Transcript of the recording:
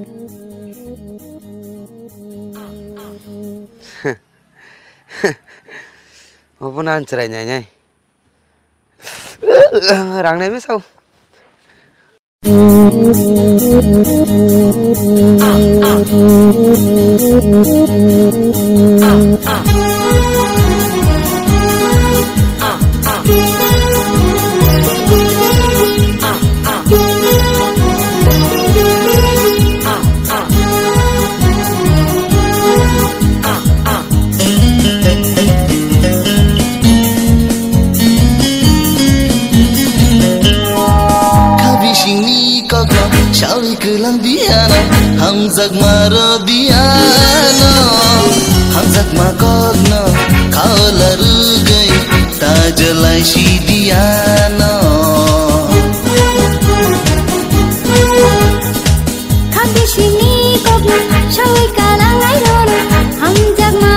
Maupun anceranya nyai. Rang này biết sao? Shawi kelang diana hamzak maro diana hamzak makogno kaularu gai tajalai si diana kabi sini kogno shawi kelang ai dono hamzak